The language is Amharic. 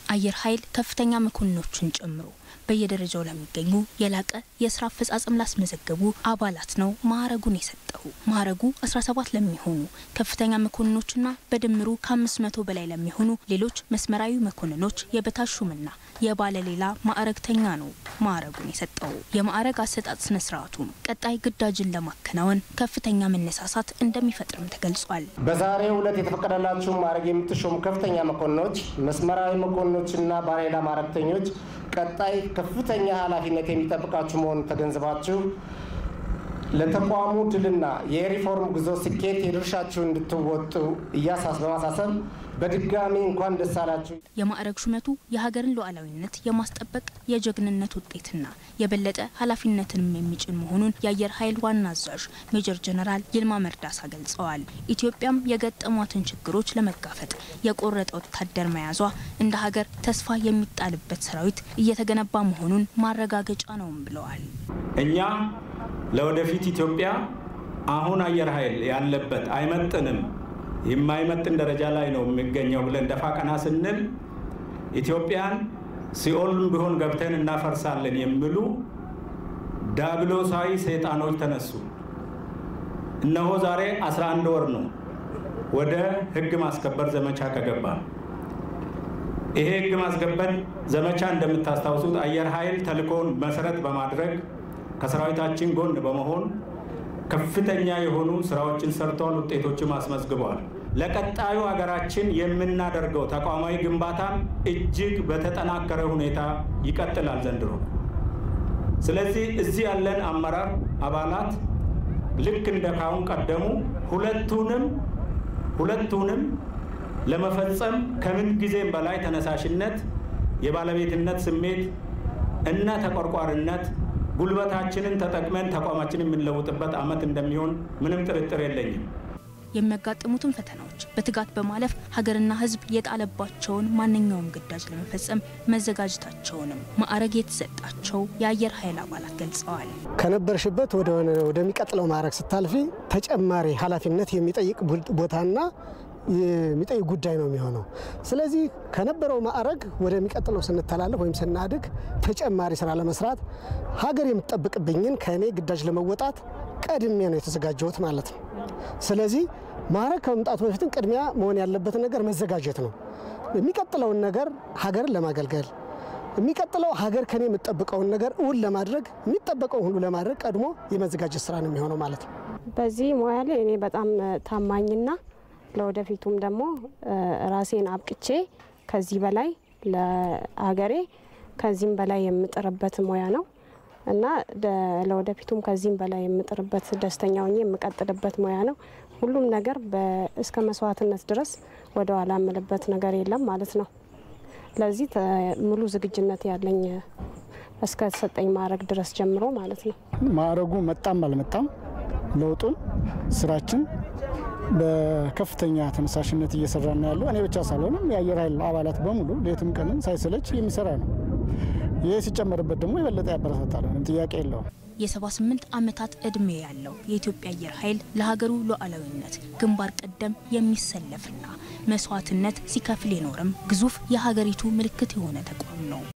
አየር ኃይል ከፍተኛ መኮንኖችን ጨምሮ በየደረጃው ለሚገኙ የላቀ የሥራ አፈጻጸም ላስመዘገቡ አባላት ነው ማዕረጉን የሰጠው። ማዕረጉ 17 ለሚሆኑ ከፍተኛ መኮንኖችና በድምሩ ከ500 በላይ ለሚሆኑ ሌሎች መስመራዊ መኮንኖች የበታች ሹምና የባለሌላ ማዕረግተኛ ነው ማዕረጉን የሰጠው። የማዕረግ አሰጣጥ ስነ ስርዓቱም ቀጣይ ግዳጅን ለማከናወን ከፍተኛ መነሳሳት እንደሚፈጥርም ተገልጿል። በዛሬው ዕለት የተፈቀደላችሁ ማዕረግ የምትሾሙ ከፍተኛ መኮንኖች፣ መስመራዊ መኮንኖችና ባለሌላ ማዕረግተኞች ቀጣይ ከፍተኛ ኃላፊነት የሚጠብቃችሁ መሆኑን ተገንዝባችሁ ለተቋሙ ድልና የሪፎርም ጉዞ ስኬት የድርሻችሁን እንድትወጡ በማሳሰብ በድጋሚ እንኳን ደስ አላችሁ። የማዕረግ ሹመቱ የሀገርን ሉዓላዊነት የማስጠበቅ የጀግንነት ውጤትና የበለጠ ኃላፊነትንም የሚጭን መሆኑን የአየር ኃይል ዋና አዛዥ ሜጀር ጀነራል ይልማ መርዳሳ ገልጸዋል። ኢትዮጵያም የገጠሟትን ችግሮች ለመጋፈጥ የቆረጠ ወታደር መያዟ እንደ ሀገር ተስፋ የሚጣልበት ሰራዊት እየተገነባ መሆኑን ማረጋገጫ ነውም ብለዋል። እኛ ለወደፊት ኢትዮጵያ አሁን አየር ኃይል ያለበት አይመጥንም የማይመጥን ደረጃ ላይ ነው የሚገኘው ብለን ደፋ ቀና ስንል ኢትዮጵያን ሲኦልም ቢሆን ገብተን እናፈርሳለን የሚሉ ዳብሎሳዊ ሰይጣኖች ተነሱ። እነሆ ዛሬ 11 ወር ነው ወደ ህግ ማስከበር ዘመቻ ከገባ። ይሄ ህግ ማስከበር ዘመቻ እንደምታስታውሱት አየር ኃይል ተልእኮውን መሰረት በማድረግ ከሰራዊታችን ጎን በመሆን ከፍተኛ የሆኑ ስራዎችን ሰርተዋል፣ ውጤቶችን አስመዝግበዋል። ለቀጣዩ ሀገራችን የምናደርገው ተቋማዊ ግንባታ እጅግ በተጠናከረ ሁኔታ ይቀጥላል ዘንድሮ። ስለዚህ እዚህ ያለን አመራር አባላት ልክ እንደ ካሁን ቀደሙ ሁለቱንም ለመፈጸም ከምን ጊዜም በላይ ተነሳሽነት፣ የባለቤትነት ስሜት እና ተቆርቋሪነት ጉልበታችንን ተጠቅመን ተቋማችንን የምንለውጥበት አመት እንደሚሆን ምንም ጥርጥር የለኝም። የሚያጋጥሙትን ፈተናዎች በትጋት በማለፍ ሀገርና ህዝብ የጣለባቸውን ማንኛውም ግዳጅ ለመፈጸም መዘጋጀታቸውንም ማዕረግ የተሰጣቸው የአየር ኃይል አባላት ገልጸዋል። ከነበርሽበት ወደሚቀጥለው ማዕረግ ስታልፊ ተጨማሪ ኃላፊነት የሚጠይቅ ቦታና የሚጠይቅ ጉዳይ ነው የሚሆነው። ስለዚህ ከነበረው ማዕረግ ወደሚቀጥለው ስንተላለፍ ወይም ስናድግ ተጨማሪ ስራ ለመስራት ሀገር የምትጠብቅብኝን ከኔ ግዳጅ ለመወጣት ቀድሜ ነው የተዘጋጀሁት ማለት ነው። ስለዚህ ማዕረግ ከመምጣቱ በፊት ቅድሚያ መሆን ያለበት ነገር መዘጋጀት ነው። የሚቀጥለው ነገር ሀገርን ለማገልገል የሚቀጥለው ሀገር ከኔ የምትጠብቀውን ነገር ለማድረግ የሚጠበቀው ሁሉ ለማድረግ ቀድሞ የመዘጋጀት ስራ ነው የሚሆነው ማለት ነው። በዚህ ሙያ ላይ እኔ በጣም ታማኝና ለወደፊቱም ደግሞ ራሴን አብቅቼ ከዚህ በላይ ለሀገሬ ከዚህም በላይ የምጥርበት ሙያ ነው እና ለወደፊቱም ከዚህም በላይ የምጥርበት ደስተኛ ሆኜ የምቀጥልበት ሙያ ነው። ሁሉም ነገር እስከ መስዋዕትነት ድረስ ወደ ኋላ የምልበት ነገር የለም ማለት ነው። ለዚህ ሙሉ ዝግጁነት ያለኝ እስከ ተሰጠኝ ማዕረግ ድረስ ጀምሮ ማለት ነው። ማዕረጉ መጣም አልመጣም ለውጡን ስራችን በከፍተኛ ተነሳሽነት እየሰራና ያለው እኔ ብቻ ሳልሆንም የአየር ኃይል አባላት በሙሉ ሌትም ቀንም ሳይሰለች የሚሰራ ነው። ይሄ ሲጨመርበት ደግሞ የበለጠ ያበረታታል፣ ጥያቄ የለውም። የ78 ዓመታት እድሜ ያለው የኢትዮጵያ አየር ኃይል ለሀገሩ ሉዓላዊነት ግንባር ቀደም የሚሰለፍና መስዋዕትነት ሲከፍል የኖረም ግዙፍ የሀገሪቱ ምልክት የሆነ ተቋም ነው።